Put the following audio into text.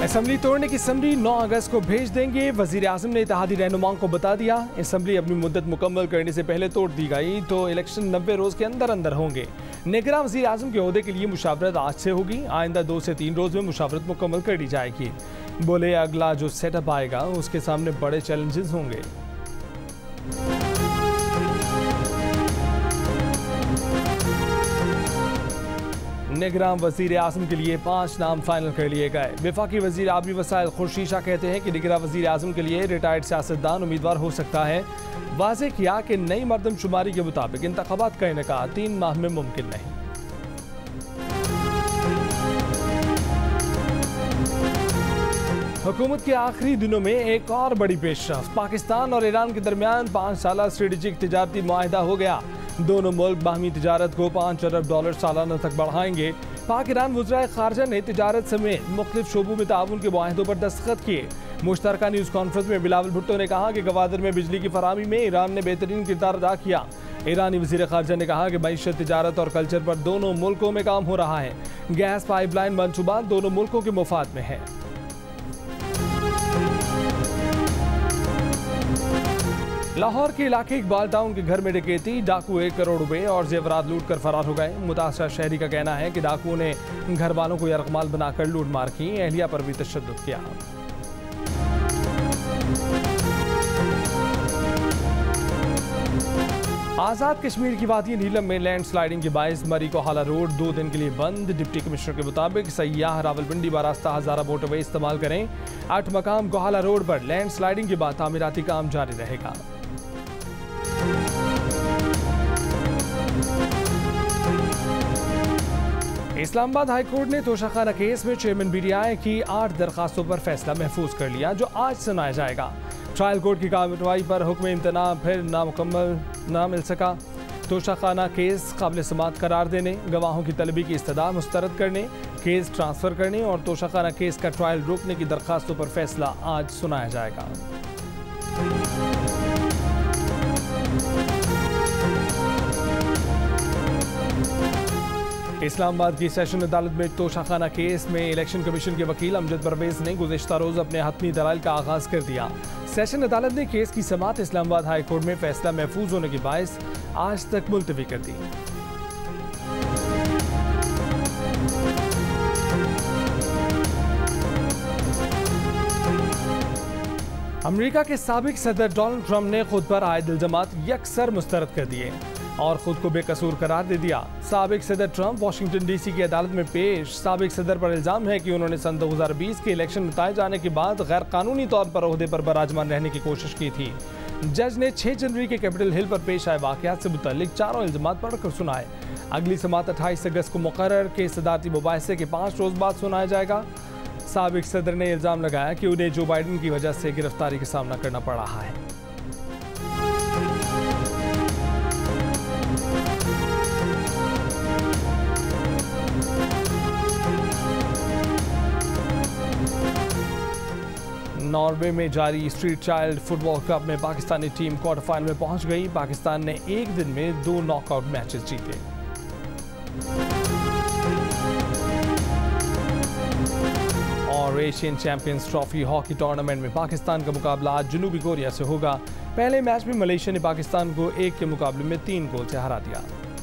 Assembly तोड़ने की summary 9 अगस्त को भेज देंगे। वजीर आजम ने इत्तेहादी रहनुमाओं को बता दिया, असम्बली अपनी मुद्दत मुकम्मल करने से पहले तोड़ दी गई तो इलेक्शन 90 रोज के अंदर अंदर होंगे। निगरां वजीर आजम के ओहदे के लिए मुशावरत आज से होगी। आइंदा 2 से 3 रोज में मुशावरत मुकम्मल कर दी जाएगी। बोले अगला जो सेटअप आएगा उसके सामने बड़े चैलेंजेस होंगे। निगरान वजीर आजम के लिए 5 नाम फाइनल कर लिए गए। वफाकी वजीर आबी वसाइल खुर्शीद शाह कहते हैं कि निगरान वजीर आजम के लिए रिटायर्ड सियासतदान उम्मीदवार हो सकता है। वाज़ेह किया कि नई मरदमशुमारी के मुताबिक इंतखाबात का इनेकाद 3 माह में मुमकिन नहीं। हुकूमत के आखिरी दिनों में एक और बड़ी पेशरफ, पाकिस्तान और ईरान के दरमियान 5 साला स्ट्रेटेजिक तिजारती मुआहिदा हो गया। दोनों मुल्क बाहमी तिजारत को $5 अरब सालाना तक बढ़ाएंगे। पाक ईरान वज़राए ख़ारजा ने तिजारत समेत मुख्तलिफ शोबों में ताउन के मुआहिदों पर दस्तखत किए। मुश्तरका न्यूज़ कॉन्फ्रेंस में बिलावल भुट्टो ने कहा कि गवादर में बिजली की फराहमी में ईरान ने बेहतरीन किरदार अदा किया। ईरानी वज़ीर ख़ारजा ने कहा कि मईशत, तिजारत और कल्चर पर दोनों मुल्कों में काम हो रहा है। गैस पाइपलाइन मनसूबा दोनों मुल्कों के मुफाद में है। लाहौर के इलाके इकबाल टाउन के घर में डकैती, डाकू 1 करोड़ रुपए और जेवरात लूट कर फरार हो गए। मुतासरा शहरी का कहना है कि डाकुओं ने घर वालों को यरगमाल बनाकर लूट मार की, अहलिया पर भी तशद्दुद किया। आज़ाद कश्मीर की वादी नीलम में लैंड स्लाइडिंग के बायस मरी कोहाला रोड 2 दिन के लिए बंद। डिप्टी कमिश्नर के मुताबिक सयाह रावलपिंडी बारास्ता हजारा मोटरवे इस्तेमाल करें। 8 मकाम कोहाला रोड पर लैंड स्लाइडिंग के बाद तामीराती काम जारी रहेगा। इस्लामाबाद हाई कोर्ट ने तोशाखाना केस में चेयरमैन BDI की 8 दरखास्तों पर फैसला महफूज कर लिया, जो आज सुनाया जाएगा। ट्रायल कोर्ट की कार्रवाई पर हुक्म इम्तना फिर नामुकम्मल ना मिल सका। तोशाखाना केस काबिल समाअत करार देने, गवाहों की तलबी की इस्तदा मुस्तरद करने, केस ट्रांसफ़र करने और तोशाखाना केस का ट्रायल रोकने की दरखास्तों पर फैसला आज सुनाया जाएगा। इस्लामाबाद की सेशन अदालत में तोशाखाना केस में इलेक्शन कमीशन के वकील अमजद परवेज ने गुज़िश्ता रोज़ अपने हतमी दलाइल का आगाज़ कर दिया। सेशन अदालत ने केस की समाअत इस्लामाबाद हाई कोर्ट में फैसला महफूज होने के बायस आज तक मुलतवी कर दी। अमेरिका के साबिक सदर डोनाल्ड ट्रंप ने खुद पर आयद इल्जामात यकसर मुस्तरद कर दिए और खुद को बेकसूर करार दे दिया। साबिक सदर ट्रंप वाशिंगटन DC की अदालत में पेश। साबिक सदर पर इल्जाम है कि उन्होंने सन 2020 के इलेक्शन बताए जाने के बाद गैर कानूनी तौर पर ओहदे पर बराजमान रहने की कोशिश की थी। जज ने 6 जनवरी के कैपिटल हिल पर पेश आए वाकयात से मुतल्लिक 4 इल्जामात पढ़कर सुनाए। अगली समाअत 28 अगस्त को मुकर्रर के सदारती मुबाहिसे के 5 रोज बाद सुनाया जाएगा। साबिक सदर ने इल्जाम लगाया कि उन्हें जो बाइडन की वजह से गिरफ्तारी का सामना करना पड़ रहा है। नॉर्वे में जारी स्ट्रीट चाइल्ड फुटबॉल कप में पाकिस्तानी टीम क्वार्टर फाइनल में पहुंच गई। पाकिस्तान ने एक दिन में 2 नॉकआउट मैचेस जीते। और Asian champions trophy hockey tournament में पाकिस्तान का मुकाबला आज जनूबी कोरिया से होगा। पहले मैच में मलेशिया ने पाकिस्तान को 1 के मुकाबले में 3 गोल से हरा दिया।